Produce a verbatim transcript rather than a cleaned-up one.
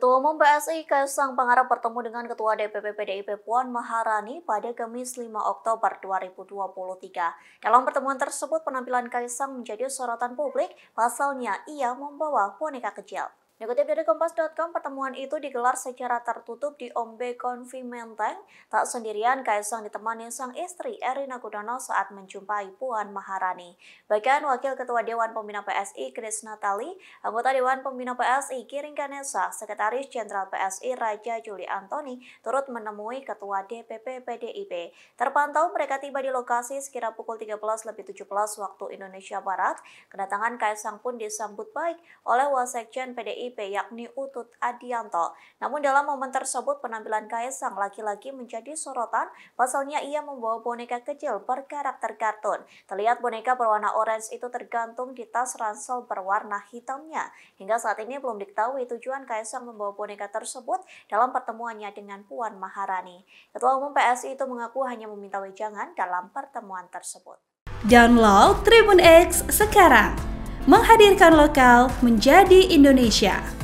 Ketua Umum P S I Kaisang Pangarep bertemu dengan Ketua D P P P D I P Puan Maharani pada Kamis lima Oktober dua ribu dua puluh tiga. Dalam pertemuan tersebut, penampilan Kaisang menjadi sorotan publik, pasalnya ia membawa boneka kecil. Dikutip dari Kompas titik com, pertemuan itu digelar secara tertutup di Ombe Konfi Menteng. Tak sendirian, Kaisang ditemani sang istri Erina Gudono saat menjumpai Puan Maharani. Bahkan Wakil Ketua Dewan Pembina P S I Krisna Tali, anggota Dewan Pembina P S I Giring Ganesa, Sekretaris Jenderal P S I Raja Juli Antoni turut menemui Ketua D P P P D I P. Terpantau mereka tiba di lokasi sekira pukul tiga belas lebih tujuh belas waktu Indonesia Barat. Kedatangan Kaisang pun disambut baik oleh Wasekjen P D I P yakni Utut Adianto. Namun dalam momen tersebut penampilan Kaisang laki-laki menjadi sorotan, pasalnya ia membawa boneka kecil berkarakter kartun. Terlihat boneka berwarna orange itu tergantung di tas ransel berwarna hitamnya. Hingga saat ini belum diketahui tujuan Kaisang membawa boneka tersebut dalam pertemuannya dengan Puan Maharani. Ketua Umum P S I itu mengaku hanya meminta wejangan dalam pertemuan tersebut. Download Tribun X sekarang, menghadirkan lokal menjadi Indonesia.